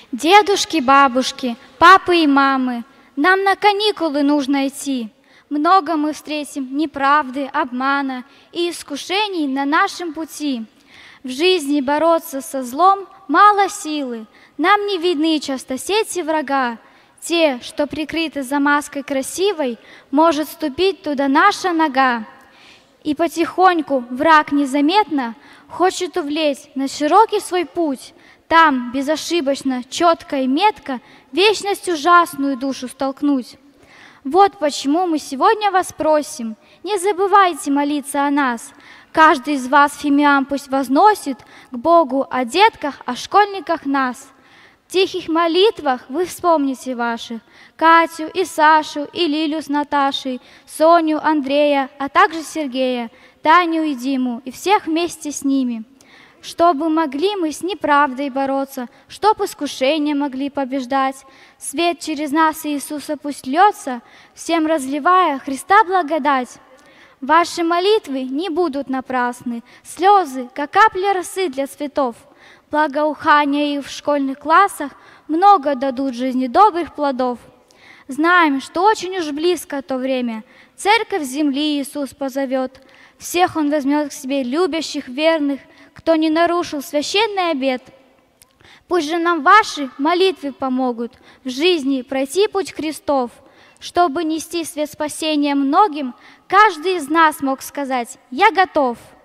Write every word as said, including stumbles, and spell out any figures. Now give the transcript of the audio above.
Дедушки, бабушки, папы и мамы, нам на каникулы нужно идти. Много мы встретим неправды, обмана и искушений на нашем пути. В жизни бороться со злом мало силы, нам не видны часто сети врага. Те, что прикрыты за маской красивой, может ступить туда наша нога. И потихоньку враг незаметно хочет увлечь на широкий свой путь. Там безошибочно, четко и метко вечность ужасную душу столкнуть. Вот почему мы сегодня вас просим, не забывайте молиться о нас. Каждый из вас фимиам пусть возносит к Богу о детках, о школьниках нас. В тихих молитвах вы вспомните ваших Катю и Сашу, и Лилю с Наташей, Соню, Андрея, а также Сергея, Таню и Диму, и всех вместе с ними. Чтобы могли мы с неправдой бороться, чтоб искушения могли побеждать. Свет через нас Иисуса пусть льется, всем разливая Христа благодать. Ваши молитвы не будут напрасны, слезы, как капли росы для цветов. Благоухания их в школьных классах много дадут жизни добрых плодов. Знаем, что очень уж близко то время, церковь земли Иисус позовет. Всех Он возьмет к себе любящих, верных, кто не нарушил священный обет. Пусть же нам ваши молитвы помогут в жизни пройти путь крестов, чтобы нести свет спасения многим, каждый из нас мог сказать: «Я готов».